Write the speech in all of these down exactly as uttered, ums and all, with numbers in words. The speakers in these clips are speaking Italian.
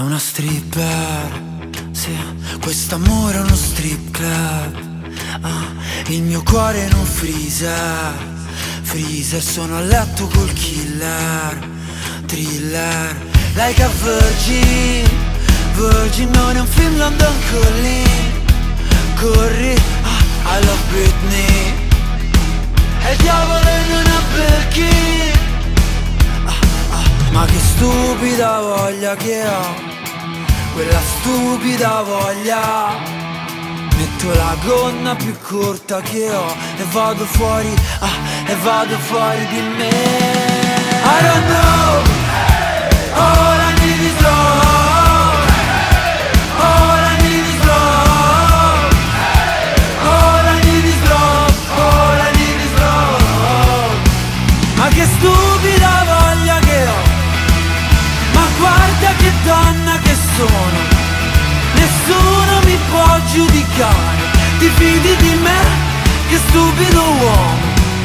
una stripper, sì, quest'amore è uno strip club. Ah, il mio cuore è un freezer, freezer, sono a letto col killer, thriller, like a virgin, virgin non è un film London Calling, corri, ah, I love Britney, e il diavolo in una Birkin. Ma che stupida voglia che ho, quella stupida voglia. Metto la gonna più corta che ho e vado fuori, ah, e vado fuori di me. I don't know, all I need is love, all I need is love, all I need is love, all I need is love. Ma che stupida voglia che ho, guarda che donna che sono, nessuno mi può giudicare, ti fidi di me, che stupido uomo.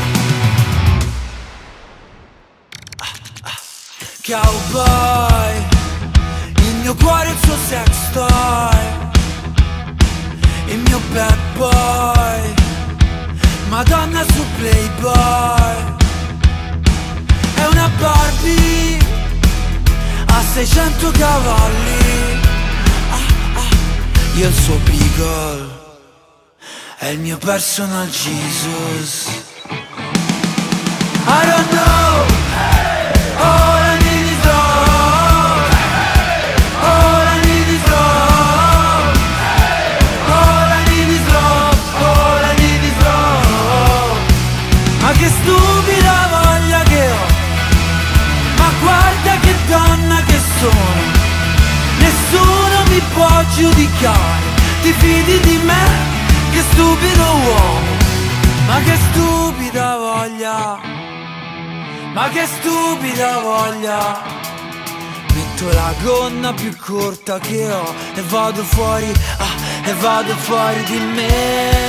Cowboy, il mio cuore è il suo sex toy, il mio bad boy, Madonna su Playboy, è una Barbie a seicento cavalli, ah, ah. Io il suo Beagle, è il mio personal Jesus. I don't know, all I need is love, all I need is love, all I need is love, all I need is love. Ma che stupida voglia che ho, ma guarda che donna che sono, nessuno mi può giudicare, ti fidi di me, che stupido uomo. Ma che stupida voglia, ma che stupida voglia. Metto la gonna più corta che ho e vado fuori, ah, e vado fuori di me.